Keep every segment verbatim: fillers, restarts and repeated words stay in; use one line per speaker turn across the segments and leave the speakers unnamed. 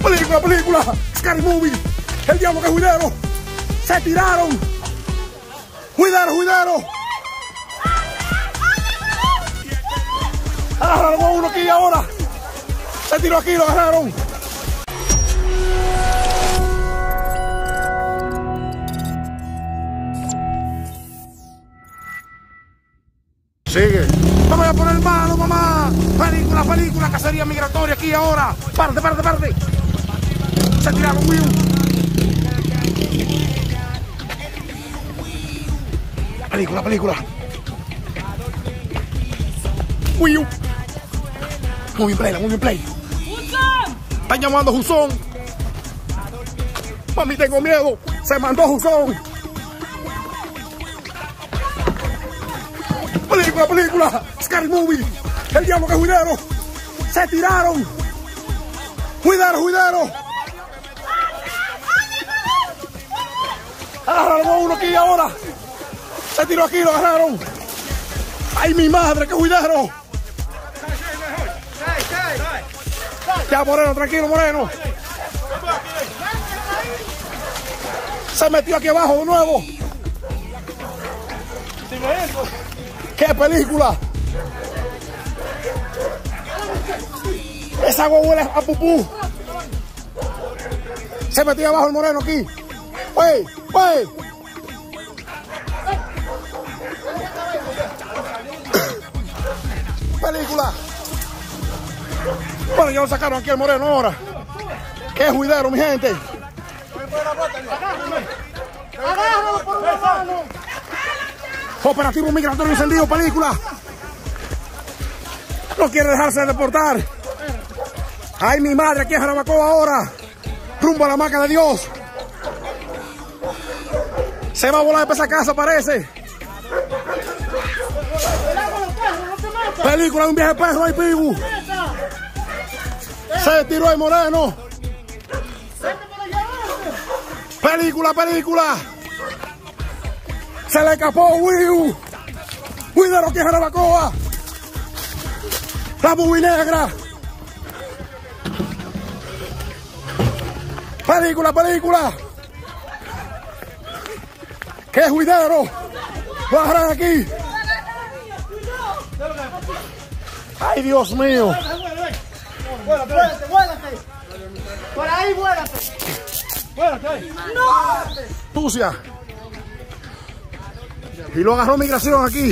Película, película. Scary Movie. El diablo que juidero. Se tiraron. Juidero, juidero. Agarraron a uno aquí ahora. Se tiró aquí, lo agarraron. Sigue. No me voy a poner mano, mamá. Película, película, cacería migratoria aquí ahora. Parte, parte, parte. Se tiraron, Will. Película, película. Will. Muy bien, play, muy bien, play. Están llamando a Jusón. Mami, tengo miedo. Se mandó Jusón. Película, película. Scary Movie. El diablo que juidero. Se tiraron. Juidero, juidero. Agarraron a uno aquí ahora. Se tiró aquí, lo agarraron. Ay, mi madre, qué juidero. Ya, Moreno, tranquilo, Moreno. Se metió aquí abajo de nuevo. ¡Qué película! Esa agua huele a pupú. Se metió abajo el Moreno aquí. ¡Wey! ¡Wey! Película. Bueno, ya lo sacaron aquí el Moreno ahora. ¡Qué juidero, mi gente! ¡Agárralo por una mano! Operativo migratorio encendido, película. No quiere dejarse de deportar. Ay, mi madre, aquí en Jarabacoa ahora. Rumbo a la Maca de Dios. Se va a volar de esa casa, parece. Película de un viaje perro ahí, Pibu. Se tiró el Moreno. Película, película. Se le escapó, Will. Juidero aquí en Jarabacoa. La movie negra. Película, película. ¡Qué juidero! Lo agarran aquí. ¡Ay, Dios mío!
Vuélate, vuélate, vuélate. Por ahí, vuélate. Vuélate ahí. ¡No!
Sucia. Y lo agarró migración aquí.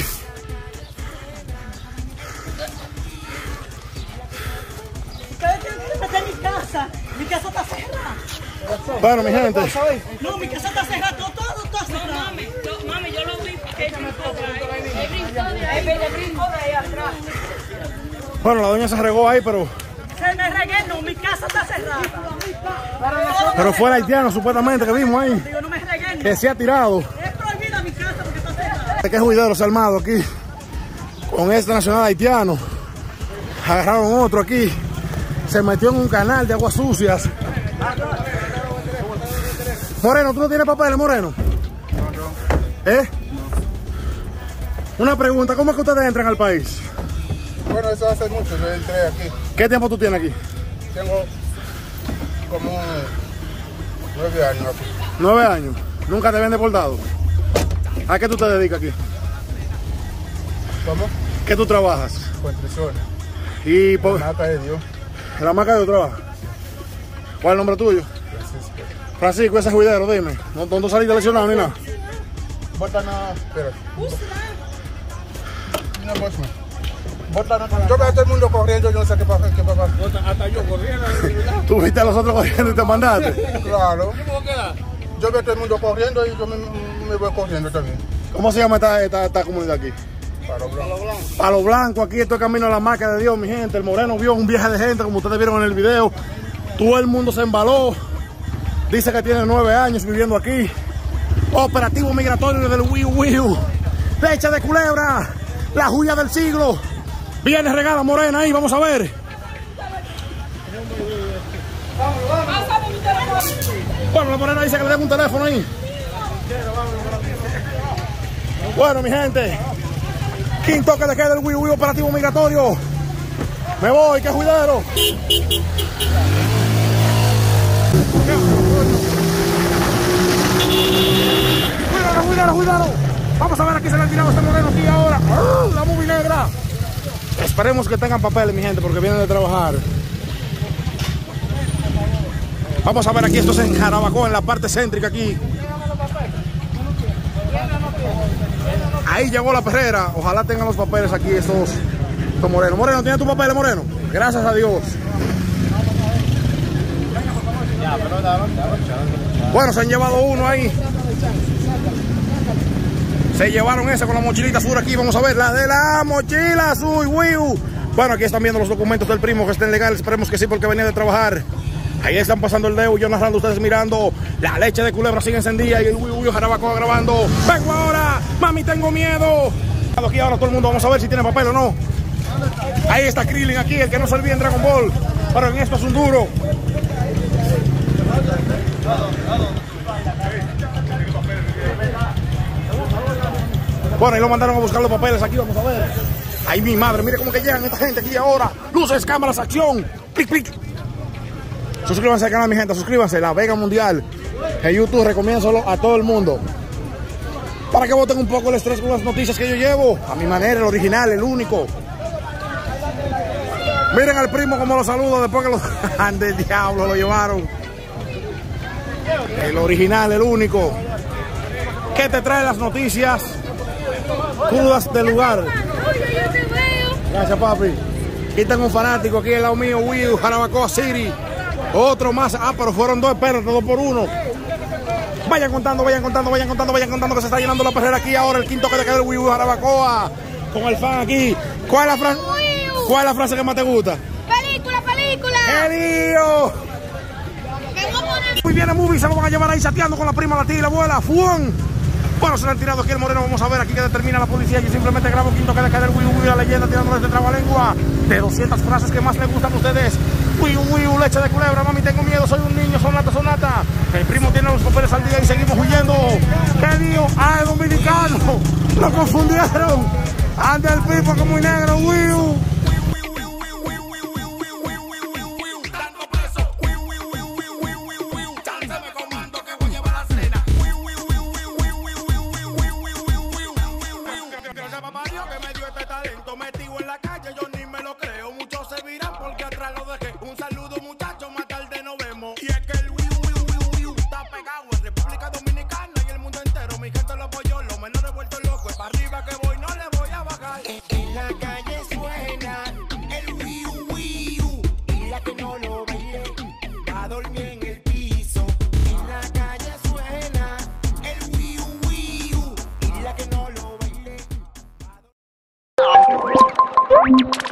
Ustedes tienen que meter mi casa. Mi casa está cerrada.
Bueno, mi gente.
No, mi casa está cerrada. Todo, todo está cerrado.
Mami, yo, mami, yo lo vi porque él brincó de ahí. Él brincó de ahí. Él brincó de ahí atrás.
Bueno, la doña se regó ahí, pero...
Se me regué, no, mi casa está cerrada.
Pero fue el haitiano, supuestamente, que vimos ahí.
Yo no me regué, no.
Que se ha tirado.
Es prohibida mi casa porque está cerrada.
Qué juidero se ha armado aquí. Con este nacional haitiano. Agarraron otro aquí. Se metió en un canal de aguas sucias. Moreno, ¿tú no tienes papeles, Moreno?
No, no.
¿Eh? Una pregunta, ¿cómo es que ustedes entran al país?
Bueno, eso hace mucho, yo entré aquí.
¿Qué tiempo tú tienes aquí?
Tengo como nueve años aquí.
Nueve años. ¿Nunca te habían deportado? ¿A qué tú te dedicas aquí?
¿Cómo?
¿Qué tú trabajas?
Construcciones.
Y por...
Marca de Dios.
¿En la marca de tu trabajo? ¿Cuál es el nombre tuyo?
Francisco.
Francisco, ese juidero, dime. ¿No, no saliste lesionado ni nada?
Bota no, espérate. No, pues no. Bota no. Yo veo a todo el mundo corriendo, yo no sé qué pasa. Qué pasa.
Hasta yo corriendo.
¿Tú viste a los otros corriendo y te mandaste?
Claro.
¿Cómo queda?
Yo veo a todo el mundo corriendo y yo me, me voy corriendo también.
¿Cómo se llama esta, esta, esta comunidad aquí?
Palo Blanco.
Palo Blanco, aquí esto es camino a la marca de Dios, mi gente. El Moreno vio un viaje de gente, como ustedes vieron en el video. Todo el mundo se embaló. Dice que tiene nueve años viviendo aquí. Operativo migratorio del Wiu Wiu. Leche de culebra. La joya del siglo. Viene regada Morena ahí, vamos a ver. Bueno, la Morena dice que le den un teléfono ahí. Bueno, mi gente. Quinto que le queda el Wiu Wiu operativo migratorio. Me voy, que juidero. Cuidado, cuidado, cuidado. Vamos a ver, aquí se le han tirado este moreno aquí ahora. ¡Oh, la movie negra! Esperemos que tengan papeles, mi gente, porque vienen de trabajar. Vamos a ver, aquí esto es en Jarabacoa, en la parte céntrica aquí. Ahí llegó la perrera. Ojalá tengan los papeles aquí estos, estos morenos. Moreno, ¿tienes tu papeles, Moreno? Gracias a Dios. Bueno, se han llevado uno ahí. Se llevaron esa con la mochilita azul aquí. Vamos a ver la de la mochila azul. Wiu. Bueno, aquí están viendo los documentos del primo que estén legales. Esperemos que sí, porque venía de trabajar. Ahí están pasando el dedo, yo narrando, ustedes mirando. La leche de culebra sigue encendida y el Wiu Wiu Jarabacoa grabando. Vengo ahora, mami, tengo miedo. Aquí ahora todo el mundo, vamos a ver si tiene papel o no. Ahí está Krillin aquí, el que no se olvide en Dragon Ball. Pero en esto es un duro. Bueno, ahí lo mandaron a buscar los papeles aquí, vamos a ver. Ay, mi madre, mire cómo que llegan esta gente aquí ahora. Luces, cámaras, acción. Clic, clic. Suscríbanse al canal, mi gente, suscríbanse. La Vega Mundial. En YouTube recomiéndoselo a todo el mundo. Para que voten un poco el estrés con las noticias que yo llevo. A mi manera, el original, el único. Miren al primo como lo saludo después que lo... del diablo lo llevaron. El original, el único. Que te trae las noticias crudas del lugar. Gracias, papi. Aquí tengo un fanático aquí al lado mío, Wiu, Jarabacoa City. Otro más. Ah, pero fueron dos, espérate, dos por uno. Vayan contando, vayan contando, vayan contando, vayan contando que se está llenando la perrera aquí ahora. El quinto que le queda el Wiu Jarabacoa. Con el fan aquí. ¿Cuál es la frase? ¿Cuál es la frase que más te gusta?
Película, película.
¡Qué lío! Muy bien, el movie se lo van a llevar ahí chateando con la prima, la tía y la abuela. ¡Fuan! Bueno, se le han tirado aquí el moreno. Vamos a ver aquí que determina la policía. Yo simplemente grabo quinto que le queda el Wiu Wiu, la leyenda tirándoles de trabalengua. De doscientas frases que más les gustan a ustedes. Wiu Wiu, leche de culebra, mami, tengo miedo, soy un niño, sonata, sonata. El primo tiene los papeles al día y seguimos huyendo. ¿Qué digo? Ah, es dominicano. Lo confundieron. Anda el pipo que muy negro, Wiu.
You